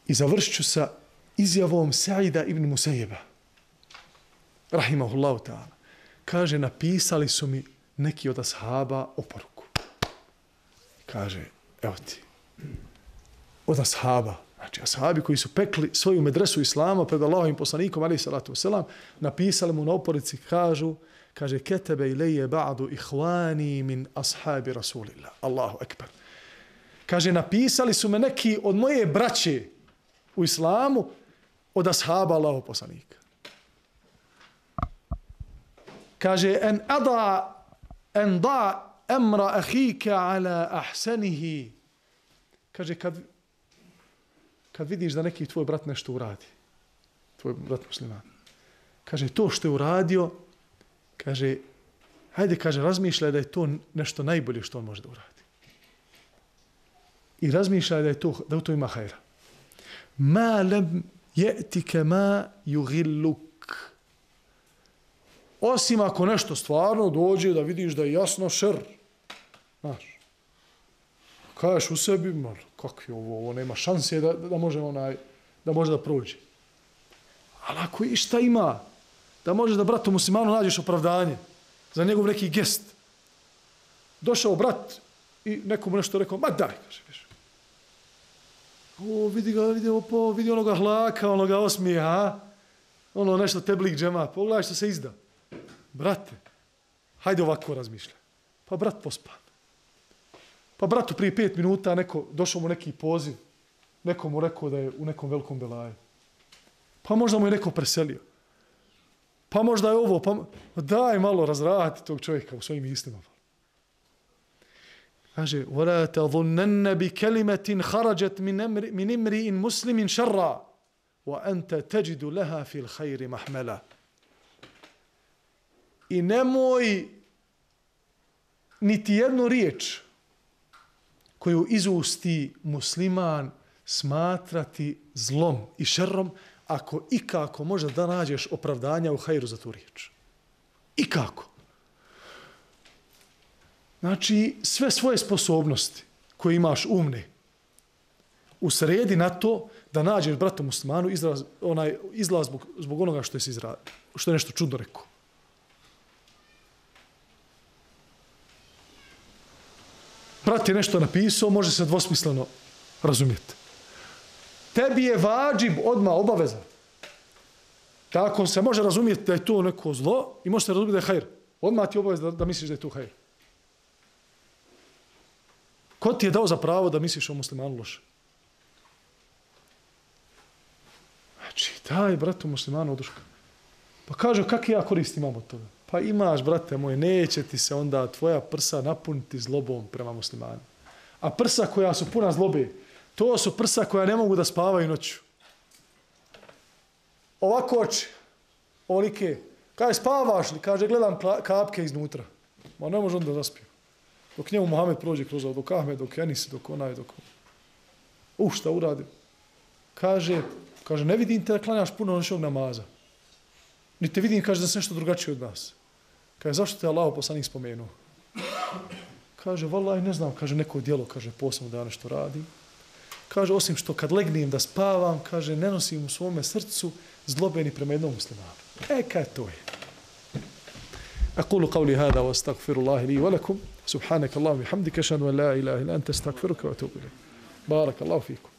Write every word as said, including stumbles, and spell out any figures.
I završit ću sa izjavom Sa'ida ibn Musejeba, rahimahullahu ta'ala. Kaže, napisali su mi neki od ashaba oporuku. Kaže, evo ti, od ashaba, znači ashabi koji su pekli svoju medresu islama pred Allahovim poslanikom, alejhi salatu vesselam, napisali mu na oporici, kažu, kaže, ketebe ileje ba'du ihvani min ashabi rasulillah. Allahu ekber. Kaže, napisali su me neki od moje braće u islamu od ashaba Allahov poslanika. Kaže, en ada en da emra ahika ala ahsanihi. Kaže, kad, kad vidiš da neki tvoj brat nešto uradi, tvoj brat musliman, kaže, to što je uradio, kaže, hajde, kaže, razmišljaj da je to nešto najbolje što on može da uradi. I razmišljaj da je to, da u to ima hajra. Ma lem je'tike ma yugilluk. Osim ako nešto stvarno dođe da vidiš da je jasno šer. Znaš. Kažeš u sebi, man, kakvi ovo, ovo nema šanse da, da može onaj, da može da prođe. Ali ako išta ima, da možeš da bratu muslimanu nađeš opravdanje za njegov neki gest. Došao brat i nekomu nešto rekao, ma daj, kaže, viš. O, vidi ga, vidi, opo, vidi onoga hlaka, onoga osmijeha, ono nešto teblik džema, pogledaj što se izda. Brate, hajde ovako razmišljaj. Pa brat pospan. Pa bratu prije pet minuta neko, došao mu neki poziv, neko mu rekao da je u nekom velikom belaju. Pa možda mu je neko preselio. Pa možda je ovo, pa daj malo razraditi tog čovjeka u svojim mislima. Kaže, وَلَا تَظُنَّنَّ بِكَلِمَةٍ خَرَجَتْ مِنْ إِمْرِئٍ مُسْلِمٍ شَرًّا وَأَنْتَ تَجِدُ لَهَا فِي الْخَيْرِ مَحْمَلًا. I nemoj niti jednu riječ koju izusti musliman smatrati zlom i šerrom, ako ikako možda da nađeš opravdanja u hajru za tu riječ. Ikako. Znači, sve svoje sposobnosti koje imaš umne, usredi na to da nađeš bratu muslimanu izraz, onaj, izlaz zbog, zbog onoga što je, izra, što je nešto čudno rekao. Brat je nešto napisao, može se dvosmisleno razumjeti. Tebi je vađib odmah obaveza. Tako se može razumjeti da je to neko zlo i može se razumjeti da je hajr. Odmah ti je obaveza da, da misliš da je to hajr. Ko ti je dao za pravo da misliš o muslimanu loše? Znači, daj bratu muslimanu oduška. Pa kaže, kakve ja koristi imam od toga? Pa imaš, brate moje, neće ti se onda tvoja prsa napuniti zlobom prema muslimanu. A prsa koja su puna zlobe, to su prsa koja ne mogu da spavaju noću. Ovako oči, ovolike. Kaže, spavaš li? Kaže, gledam kapke iznutra. Ma ne može onda da zaspiju. Dok njemu Mohamed prođe kroz ovo, dok Ahmed, dok Enis, dok onaj, dok... Uh, šta uradim? Kaže, kaže, ne vidim te da klanjaš puno noćnog namaza. Ni te vidim, kaže, da se nešto drugačije od nas. Kaže, zašto te Allah poslanik spomenuo? Kaže, vallahi, ne znam, kaže, neko djelo, kaže, posebno da ja nešto radim. Kaže, osim što kad legnem da spavam, kaže, ne nosim u svome srcu zlobeni prema jednom muslimanu. E, kaj to je? أقول قولي هذا وأستغفر الله لي ولكم سبحانك اللهم وبحمدك أشهد أن لا إله إلا أنت أستغفرك وأتوب إليك بارك الله فيكم